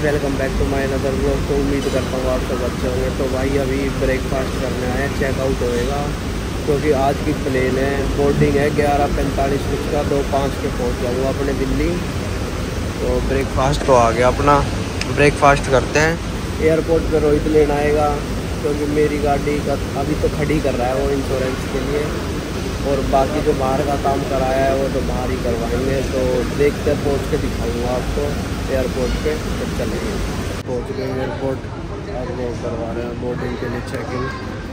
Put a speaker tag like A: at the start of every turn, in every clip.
A: Welcome back to my another vlog. तो उम्मीद करता हूँ आप सब अच्छे होंगे। तो भाई अभी ब्रेकफास्ट करने आए, चेकआउट होएगा क्योंकि आज की प्लेन है, बोर्डिंग है 11:45 का, 2:05 के पहुँच जाऊँगा अपने दिल्ली। तो ब्रेकफास्ट तो आ गया अपना, ब्रेकफास्ट करते हैं। एयरपोर्ट पर रोहित लेना आएगा क्योंकि मेरी गाड़ी का अभी तो खड़ी कर रहा है वो इंश्योरेंस के लिए, और बाकी जो बाहर का काम कराया है वो तो बाहर ही करवाएंगे। तो देखते हैं, पहुँच के दिखाऊंगा आपको एयरपोर्ट पे। तो चलेंगे, पहुँच गए एयरपोर्ट। अब वो करवा रहे हैं बोर्डिंग के लिए चेकिंग।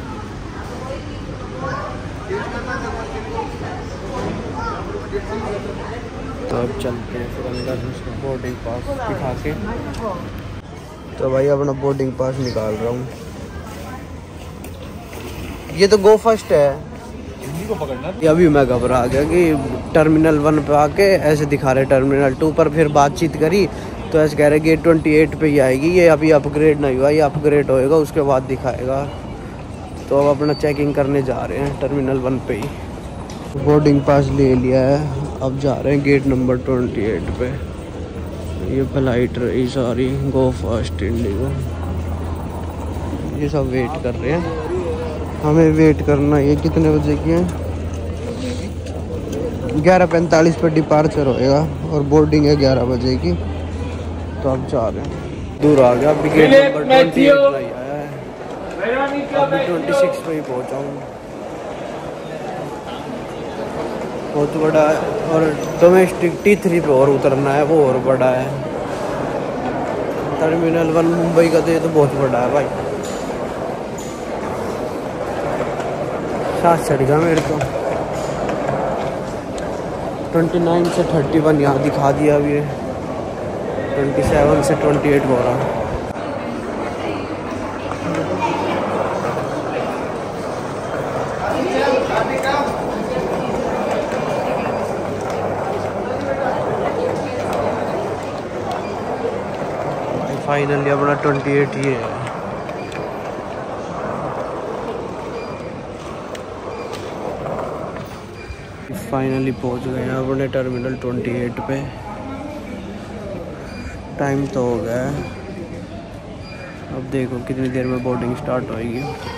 A: तो अब चलते हैं फिर अंदर, बोर्डिंग पास दिखा के। तो भाई अपना बोर्डिंग पास निकाल रहा हूँ। ये तो गो फर्स्ट है को पकड़ना। अभी मैं घबरा गया कि टर्मिनल 1 पे आके ऐसे दिखा रहे टर्मिनल 2 पर, फिर बातचीत करी तो ऐसे कह रहे गेट 28 पे ही आएगी, ये अभी अपग्रेड नहीं हुआ, ये अपग्रेड होएगा उसके बाद दिखाएगा। तो अब अपना चेकिंग करने जा रहे हैं टर्मिनल 1 पे ही। बोर्डिंग पास ले लिया है, अब जा रहे हैं गेट नंबर 28 पे। ये फ्लाइट रही सारी गो फर्स्ट इंडिगो, ये सब वेट कर रहे हैं, हमें वेट करना। ये कितने बजे की है? 11:45 पर डिपार्चर होएगा और बोर्डिंग है 11 बजे की। तो अब जा रहे हैं, दूर आ गया। अभी गेट नंबर 28 नहीं आया है, अभी 26 पे ही पहुँचा हूँ। बहुत बड़ा है, और डोमेस्टिक T3 पे और उतरना है, वो और बड़ा है। टर्मिनल 1 मुंबई का तो ये तो बहुत बड़ा है भाई, साथ चढ़ेगा मेरे को। 29 से 31 यहाँ दिखा दिया अभी, 27 से 28 हो रहा। फाइनली अपना 28 ही है। फाइनली पहुंच गए हैं अपने टर्मिनल 28 पे। टाइम तो हो गया है, अब देखो कितनी देर में बोर्डिंग स्टार्ट होएगी।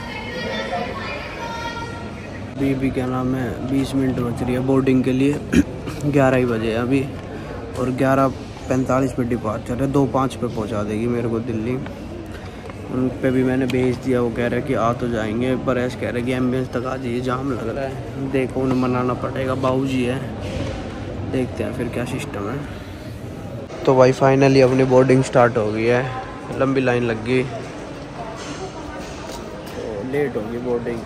A: अभी क्या नाम है, 20 मिनट बच रही है बोर्डिंग के लिए। 11 ही बजे अभी, और 11:45 पे डिपार्चर है, 2:05 पे पहुंचा देगी मेरे को दिल्ली। उन पे भी मैंने भेज दिया, वो कह रहे हैं कि आ तो जाएंगे, पर ऐसे कह रहे हैं कि एम्बुलेंस तक आ जाइए, जाम लग रहा है। देखो उन्हें मनाना पड़ेगा, बाबूजी है, देखते हैं फिर क्या सिस्टम है। तो भाई फाइनली अपनी बोर्डिंग स्टार्ट हो गई है, लंबी लाइन लग गई। तो लेट होगी बोर्डिंग,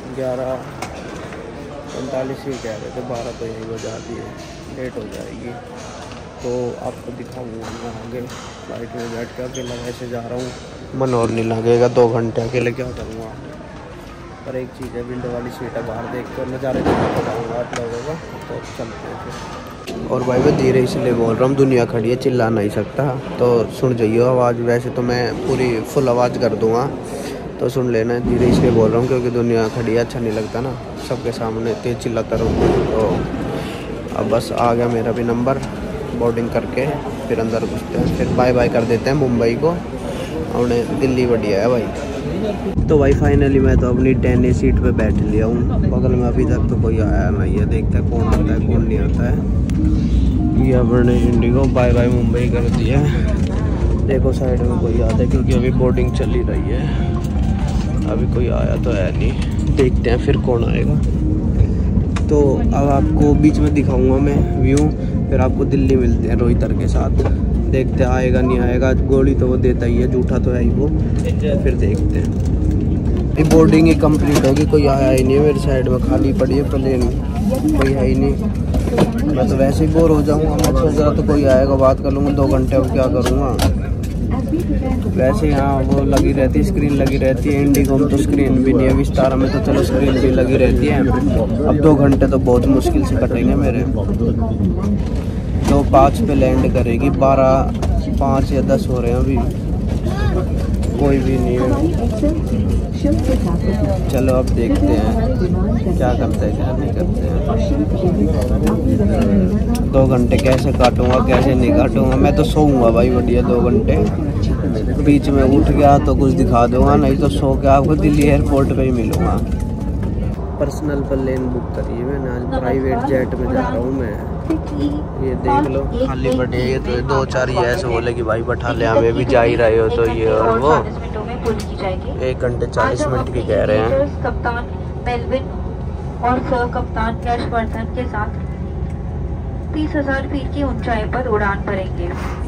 A: 11:45 ही कह रहे थे, 12 तो यही बजा दी है, लेट हो जाएगी। तो आपको दिखाऊंगा मैं आगे। फ्लाइट में बैठ के अकेला ऐसे जा रहा हूँ, मन और नहीं लगेगा 2 घंटे अकेले, क्या करूँगा। पर एक चीज़ है, विंडो वाली सीट है, बाहर देख कर नज़ारे दिखाऊँगा आप लोगों को। तो चलते हैं फिर। और भाई मैं धीरे इसलिए बोल रहा हूँ, दुनिया खड़ी है, चिल्ला नहीं सकता, तो सुन जाइए आवाज़। वैसे तो मैं पूरी फुल आवाज़ कर दूँगा, तो सुन लेना। धीरे इसलिए बोल रहा हूँ क्योंकि दुनिया खड़ी है, अच्छा नहीं लगता ना सबके सामने तेज़ चिल्लाता रहूँ। तो अब बस आ गया मेरा भी नंबर, बोर्डिंग करके फिर अंदर घुसते हैं, फिर बाय बाय कर देते हैं मुंबई को। उन्हें दिल्ली बढ़िया है भाई। तो भाई फाइनली मैं तो अपनी 10A सीट पे बैठ लिया हूँ। बगल में अभी तक तो कोई आया नहीं है, देखते हैं कौन आता है कौन नहीं आता है। ये अपने इंडिगो बाय बाय मुंबई कर दिया। देखो साइड में कोई आता है क्योंकि अभी बोर्डिंग चल ही रही है, अभी कोई आया तो है नहीं, देखते हैं फिर कौन आएगा। तो अब आपको बीच में दिखाऊंगा मैं व्यू, फिर आपको दिल्ली मिलते हैं रोहितर के साथ। देखते आएगा नहीं आएगा, गोली तो वो देता ही है, झूठा तो है ही वो। फिर देखते हैं। बोर्डिंग ही कंप्लीट होगी, कोई आया ही नहीं है मेरी साइड में, खाली पड़ी है प्लेन, कोई है ही नहीं। मैं तो वैसे ही बोर हो जाऊँगा, मैं सोच रहा तो कोई आएगा बात कर लूँगा 2 घंटे, अब क्या करूँगा। वैसे यहाँ वो लगी रहती है, स्क्रीन लगी रहती है। इंडिगो में तो स्क्रीन भी नहीं है, विस्तारा में तो चलो स्क्रीन भी लगी रहती है। अब 2 घंटे तो बहुत मुश्किल से कटेंगे मेरे। 2:05 पे लैंड करेगी, 12:05 या 10 हो रहे हैं अभी, कोई भी नहीं है। चलो अब देखते हैं क्या करते हैं क्या नहीं करते हैं। 2 घंटे कैसे काटूंगा कैसे नहीं काटूंगा, मैं तो सोऊंगा भाई बढ़िया 2 घंटे। बीच में उठ गया तो कुछ दिखा दूंगा, नहीं तो सो के आपको दिल्ली एयरपोर्ट पे ही मिलूंगा। पर्सनल प्लेन बुक करी है मैंने, आज प्राइवेट जेट में जा रहा हूँ मैं। ये देख लो खाली बैठे, ये तो 2-4 ये ऐसे बोले कि भाई बैठा ले, हमें भी जा ही रहे हो तो ये और वो 1 घंटे 40 मिनट की कह रहे हैं।
B: कप्तान मेलविन और सह कप्तान यशवर्धन के साथ 30,000 फीट की ऊंचाई पर उड़ान भरेंगे।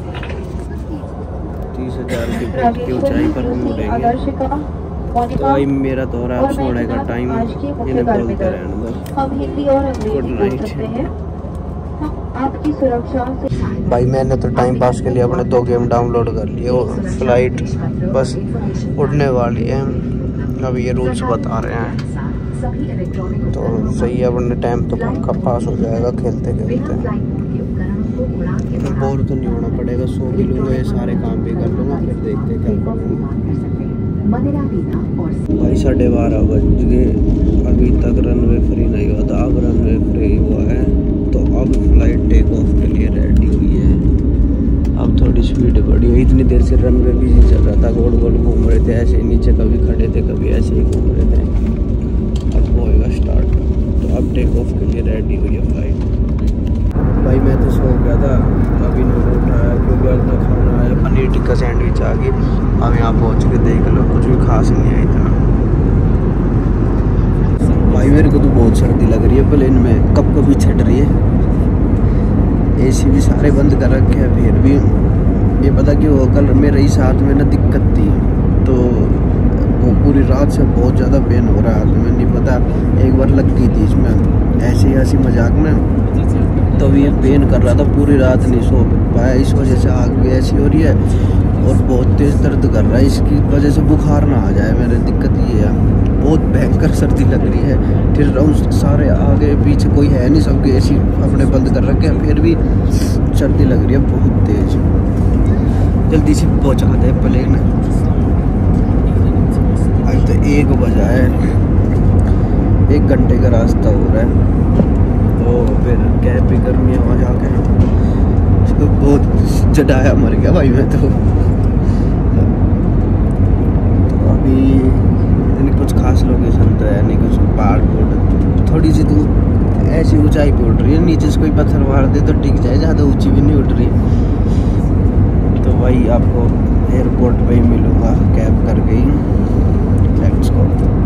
A: 30,000 फीट की ऊंचाई पर हम उड़ेंगे। तो भाई मेरा तो हो रहा है सोने का टाइम, इन्हें बोलते रहने दो।
B: हम हिंदी और अंग्रेजी बोल सकते हैं। आपकी सुरक्षा से
A: भाई मैंने तो टाइम पास के लिए अपने 2 गेम डाउनलोड कर लिए। वो फ्लाइट बस उड़ने वाली है, अब ये रूल्स बता रहे हैं तो सही है, अपने टाइम तो पक्का पास हो जाएगा खेलते खेलते। बोर तो नहीं होना पड़ेगा, सो भी लूँगा, ये सारे काम भी कर लूँगा, फिर देखते क्या करूँगा। भाई 12:30 बज गए, अभी तक रनवे फ्री नहीं हुआ था, अब रनवे फ्री हुआ है तो अब फ्लाइट टेक ऑफ के लिए रेडी हुई है। अब थोड़ी स्पीड बढ़ी है, इतनी देर से रनवे बिजी चल रहा था, गोल गोल घूम रहे थे ऐसे, नीचे कभी खड़े थे कभी ऐसे ही घूम रहे थे। अब होएगा स्टार्ट, तो अब टेक ऑफ के लिए रेडी हुई है फ्लाइट। भाई मैं तो सो गया था, अभी नहीं उठाया क्योंकि आज तो खाना आया, पनीर टिक्का सैंडविच आ गई। अब यहाँ पहुँच के देख लो, कुछ भी खास नहीं आई था। भाई मेरे को तो बहुत सर्दी लग रही है प्लेन में, कब कभी छट रही है। एसी भी सारे बंद कर रखे हैं, फिर भी ये पता कि वो कल मेरे ही साथ में ना दिक्कत थी, तो वो पूरी रात से बहुत ज़्यादा पेन हो रहा है। तो मैं नहीं पता, एक बार लग गई थी इसमें ऐसे ही हंसी मजाक में, तो ये पेन कर रहा था, पूरी रात नहीं सो पाया। इस वजह से आग भी ऐसी हो रही है और बहुत तेज़ दर्द कर रहा है, इसकी वजह से बुखार ना आ जाए। मेरी दिक्कत ये है, बहुत भयंकर सर्दी लग रही है। फिर राउंड सारे आगे पीछे कोई है नहीं, सबके एसी अपने बंद कर रखे हैं, फिर भी सर्दी लग रही है बहुत तेज़। जल्दी से पहुँचा दे प्लेन, आज तो 1 बजा है, 1 घंटे का रास्ता हो रहा है। तो फिर कैब भी गर्मी आवाज आके इसको बहुत जडाया, मर गया भाई मैं तो अभी इतनी कुछ खास लोकेशन तो है नहीं, कुछ पहाड़ थोड़ी सी तो ऐसी ऊंचाई पे उठ रही है, नीचे से कोई पत्थर मार दे तो टिक जाए, ज़्यादा ऊंची भी नहीं उठ रही। तो भाई आपको एयरपोर्ट पे ही मिलूँगा, कैब कर गई। Let's go.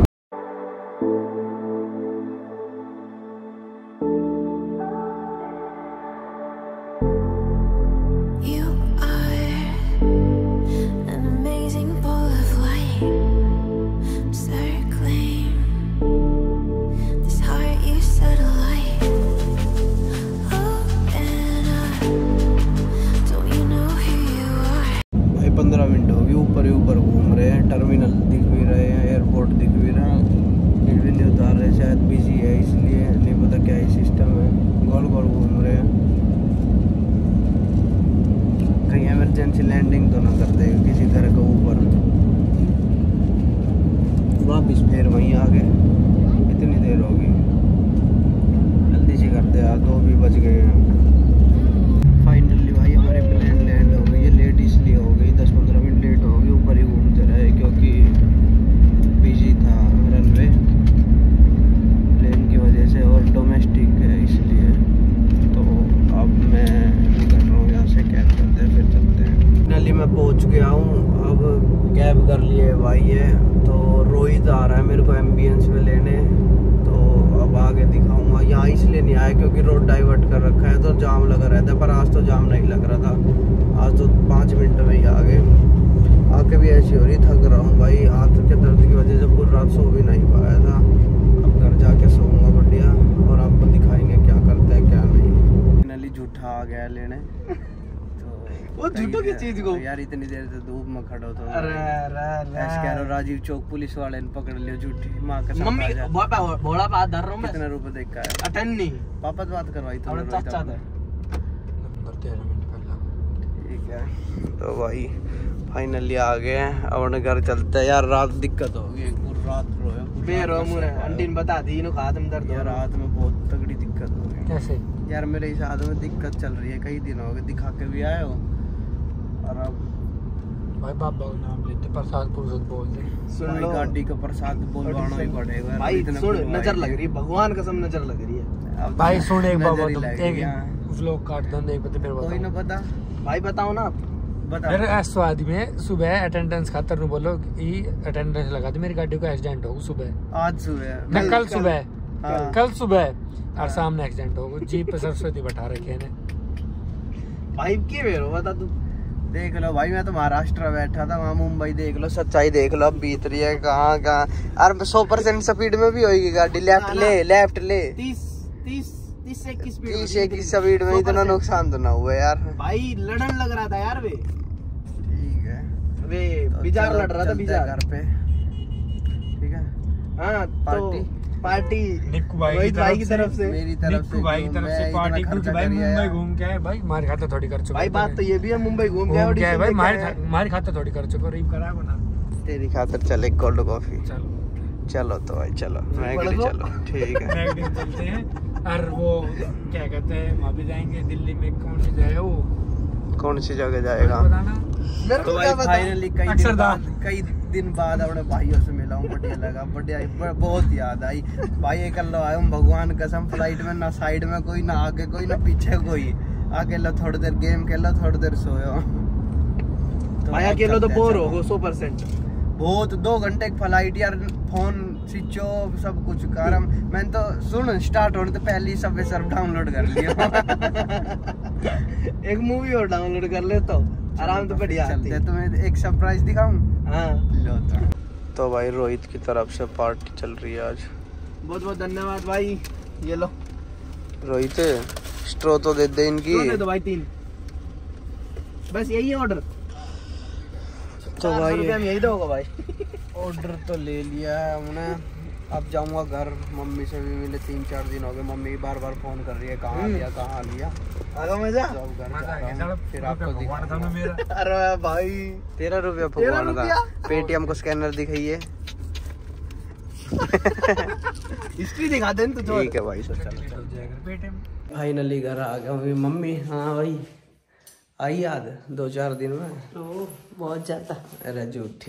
A: ऊपर घूम रहे हैं, टर्मिनल दिख भी रहे हैं, एयरपोर्ट दिख भी रहा है, फिर भी नहीं उतार रहे, शायद बिजी है इसलिए, नहीं पता क्या ही सिस्टम है। गोल गोल घूम रहे हैं, कहीं इमरजेंसी लैंडिंग तो ना कर दे किसी घर के ऊपर। वापिस फिर वहीं आ गए, इतनी देर होगी, जल्दी से करते यार, 2 भी बज गए हैं। फाइनली भाई हमारे प्लेन लैंड हो गई है, लेट इसलिए हो गई, 10-15 मिनट लेट हो गई, ऊपर ही घूमते रहे क्योंकि बिजी था रनवे प्लेन की वजह से, और डोमेस्टिक है इसलिए। तो अब मैं निकल रहा हूँ यहाँ से, कैब करते हैं फिर चलते हैं। फाइनली मैं पहुँच गया हूँ, अब कैब कर लिए भाई है, तो रोहित आ रहा है मेरे को एम्बियंस में लेने, तो अब आगे दिखाऊंगा। यहाँ इसलिए नहीं आया क्योंकि रोड डाइवर्ट कर रखा है तो जाम लगा रहता है, पर आज तो जाम नहीं लग रहा था, आज तो 5 मिनट में ही आ गए। आके भी ऐसी हो रही, थक रहा हूँ भाई, हाथ के दर्द की वजह से पूरी रात सो भी नहीं पाया था। अब घर जाके सोऊंगा बढ़िया, और आपको दिखाएंगे क्या करते हैं क्या नहीं। फाइनली झूठा आ गया लेने, वो झूठो की चीज को यार, इतनी देर से धूप में खड़ा होता। अरे राजीव चौक पुलिस वाले ने पकड़ लिया झूठी माँ का। मम्मी भोला बात धर रहा हूँ मैं, कितने रुपए देख का है? अठन्नी पापा से बात करवाई था, ठीक है। तो भाई फाइनली आ गए हैं, अब घर चलते हैं यार। रात दिक्कत होगी, पूरी रात रोया, आंटी ने बता दी हाथ में दर्द यार, रात में बहुत तगड़ी दिक्कत हो गई। कैसे यार? मेरे हिसाब में दिक्कत चल रही है, कई दिन हो गए, दिखा के भी आए हो और अब
C: भाई बाबा का नाम लेते प्रसाद पुरुषोत्तम बोल दे।
A: सुन लो, गाड़ी का प्रसाद बोलवाना ही पड़ेगा
D: भाई। सुन, नजर लग रही है, भगवान कसम नजर लग रही है
C: भाई। सुन एक बात तुम एक व्लॉग काट दो नहीं पता फिर
A: कोई ना पता
D: भाई, बताओ ना
A: बता।
C: फिर स्वाद में सुबह अटेंडेंस खातर नु बोलो कि अटेंडेंस लगा दे, मेरी गाड़ी को एक्सीडेंट हो सुबह,
A: आज सुबह
C: ना कल सुबह,
A: हाँ।
C: कल सुबह और सामने एक्सीडेंट हो जीप पे सरस्वती बैठा रखे ने
D: भाई। के बेरो बता तू।
A: देख लो भाई, मैं तो महाराष्ट्र बैठा था, वहाँ मुंबई देख लो, सच्चाई देख लो, अब बीत रही है कहाँ कहाँ। और 100% स्पीड में भी होगी गाड़ी, लेफ्ट ले
D: 30 से
A: 21 स्पीड में, इतना नुकसान तो ना हुआ यार
D: भाई। लड़न लग रहा था यार वे।
A: ठीक है,
D: वे बिजार लड़ रहा था, बिजार
A: घर पे। ठीक है,
D: हाँ पार्टी
C: निक्कू भाई की तरफ से,
A: मेरी तरफ से,
C: निक्कू भाई की तरफ से पार्टी। क्योंकि भाई मुंबई घूम के आए भाई, हमारे खाते थोड़ी कर चुके
D: भाई। बात तो ये भी है, मुंबई घूम
C: के
D: गया
C: भाई, हमारे खाते थोड़ी कर चुके, रीप करा बना
A: तेरी खातिर चले कोल्ड कॉफी।
C: चलो
A: चलो तो भाई, चलो मैगडी चलो, ठीक है
C: मैगडी चलते हैं। और वो क्या कहते हैं, वहाँ भी जाएंगे दिल्ली में, कौन सी जगह वो,
A: कौन सी जगह जाएगा
C: बताना
D: मेरे
A: तो
D: को
A: भाई।
D: क्या पता।
A: फाइनली कई दिन बाद अपने भाइयों से मिला हूँ, बढ़िया लगा, बढ़िया, बहुत याद आई भाई। अकेला आया हूँ, भगवान कसम, फ्लाइट में ना साइड में कोई, ना आगे कोई, ना पीछे कोई, अकेला थोड़ी देर गेम खेला, थोड़ी देर सोया
D: भाई। अकेला तो बोर हो गो 100%।
A: बहुत 2 घंटे की फ्लाइट यार, फोन स्विच ऑफ, सब कुछ कारण। मैंने तो सुन स्टार्ट होने तो पहले ही सबवे सर्फ डाउनलोड कर लिया।
D: एक मूवी और डाउनलोड कर ले तो आराम, तो बढ़िया आती है।
A: तुम्हें एक सरप्राइज दिखाऊं?
D: हाँ
A: लो तो भाई, रोहित की तरफ से पार्टी चल रही है आज।
D: बहुत बहुत धन्यवाद भाई। ये लो
A: रोहित, स्ट्रो तो दे दे इनकी।
D: दे दो भाई 3, बस यही है ऑर्डर।
A: तो भाई
D: यही दोगे भाई।
A: ऑर्डर तो ले लिया है हमने, अब जाऊंगा घर, मम्मी से भी मिले, 3-4 दिन हो गए, मम्मी बार बार फोन कर रही है कहाँ लिया।
D: आगा मजा।
A: अब घर जाता हूं, फिर आपको दिखाऊंगा।
C: मेरा
D: अरे भाई
A: 13 रुपया भगवान था। पेटीएम को स्कैनर दिखाइए।
D: हिस्ट्री दिखा दे तो।
A: ठीक है भाई, चलो फाइनली घर आ गया हूँ। मम्मी, हाँ भाई आई याद 2-4 दिन में?
D: बहुत ज्यादा।
A: अरे झूठी।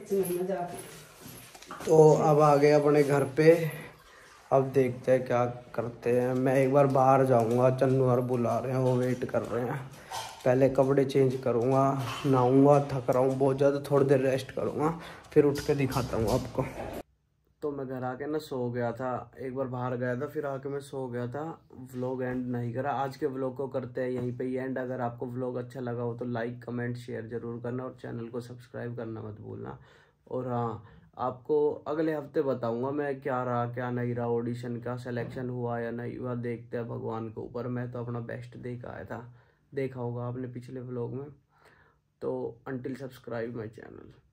A: तो अब आ गए अपने घर पे, अब देखते हैं क्या करते हैं। मैं एक बार बाहर जाऊंगा, चन्नू और बुला रहे हैं, वो वेट कर रहे हैं। पहले कपड़े चेंज करूंगा, नहाऊंगा, थक रहा हूँ बहुत ज़्यादा, थोड़ी देर रेस्ट करूंगा, फिर उठ के दिखाता हूँ आपको। तो मैं घर आके ना सो गया था, एक बार बाहर गया था, फिर आके मैं सो गया था, व्लॉग एंड नहीं करा। आज के व्लॉग को करते हैं यहीं पे ही एंड। अगर आपको व्लॉग अच्छा लगा हो तो लाइक कमेंट शेयर ज़रूर करना और चैनल को सब्सक्राइब करना मत भूलना। और हाँ, आपको अगले हफ्ते बताऊंगा मैं क्या रहा क्या नहीं रहा, ऑडिशन का सिलेक्शन हुआ या नहीं हुआ, देखते हैं भगवान के ऊपर। मैं तो अपना बेस्ट दे के आया था, देखा होगा आपने पिछले व्लॉग में। तो अंटिल सब्सक्राइब माई चैनल।